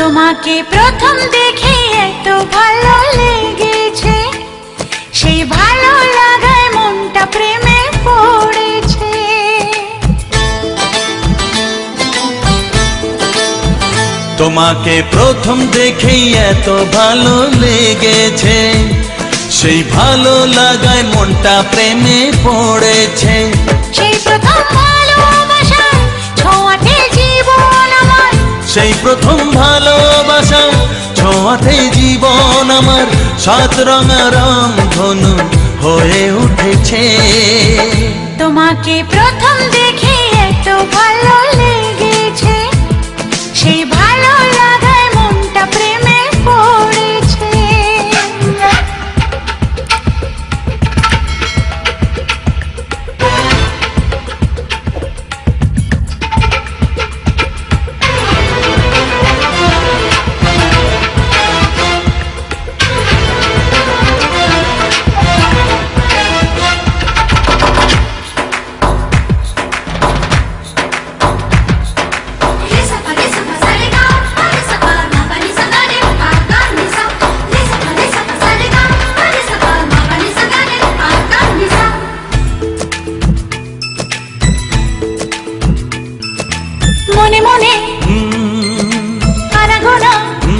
তোমাকে প্রথম দেখে এত ভালো লেগেছে, সেই ভালো লাগায় মনটা প্রেমে পড়েছে। তোমাকে প্রথম দেখেই এত ভালো লেগেছে, সেই ভালো লাগায় মনটা প্রেমে পড়েছে। সেই প্রথম ভালোবাসা ছোঁয়াতে জীবন আমার, সেই প্রথম ভালোবাসা ছোঁয়াতে জীবন আমার সাত রঙা রং ধনু হয়ে উঠেছে। তোমাকে প্রথম দেখে এত ভালো লেগেছে, সেই ভালো লাগায় মনটা প্রেমে পড়েছে। মনে মনে আনাগোনা,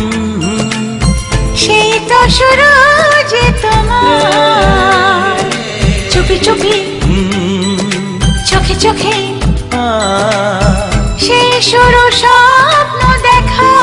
সেই তো শুরু যে তোমার, চুপি চুপি চোখে চোখে সেই শুরু স্বপ্ন দেখা।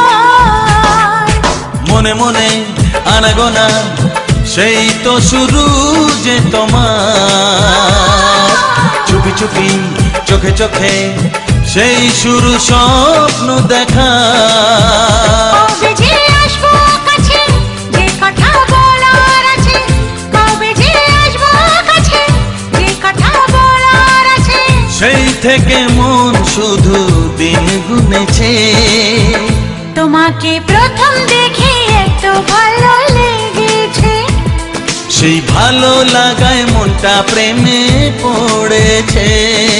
মনে মনে আনাগোনা, সেই তো শুরু যে তোমার, চুপি চুপি চোখে চোখে সেই শুরু স্বপ্ন দেখা। কবে যে আসবো কাছে, যে কথা বলার আছে, কবে যে আসবো কাছে, যে কথা বলার আছে, সেই থেকে মন শুধু দিন গুনেছে। তোমাকে প্রথম দেখে এত ভালো লেগেছে, সেই ভালো লাগায় মনটা প্রেমে পড়েছে।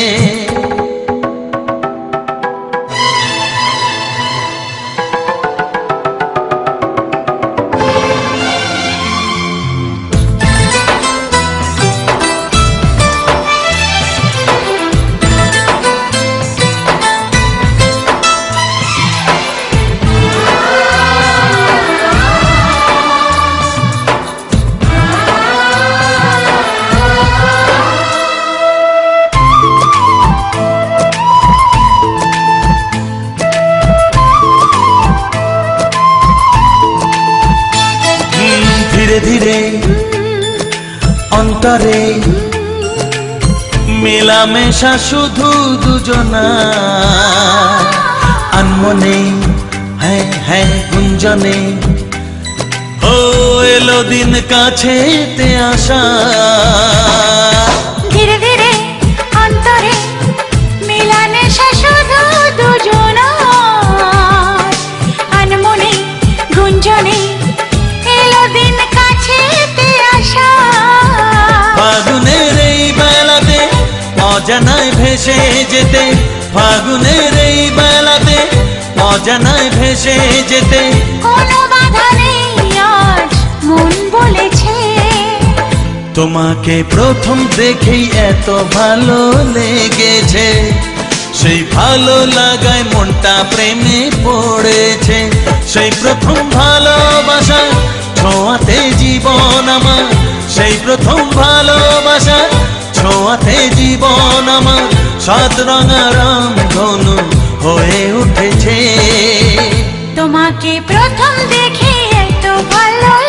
ধীরে ধীরে অন্তরে মেলামেশা শুধু দুজনা, আনমনে হ্যাঁ হ্যাঁ গুঞ্জনে ও এলো দিন কাছেতে আসা। ধীরে ধীরে অন্তরে মেলামেশা শুধু দুজনা, আনমনে গুঞ্জনে এলো দিন কাছেতে আসা। ফাগুনের এই বেলাতে অজানায় ভেসে যেতে, ফাগুনের এই বেলাতে অজানায় ভেসে যেতে, কোনো বাধা নেই আজ মন বলেছে। তোমাকে প্রথম দেখেই এত ভালো লেগেছে, সেই ভালো লাগায় মনটা প্রেমে পড়েছে। সেই প্রথম ভালোবাসা ছোঁয়াতে জীবন আমার, সেই প্রথম ভালোবাসা ছোঁয়াতে জীবন আমার সাত রঙা রং ধনু হয়ে উঠেছে। তোমাকে প্রথম দেখে এত ভালো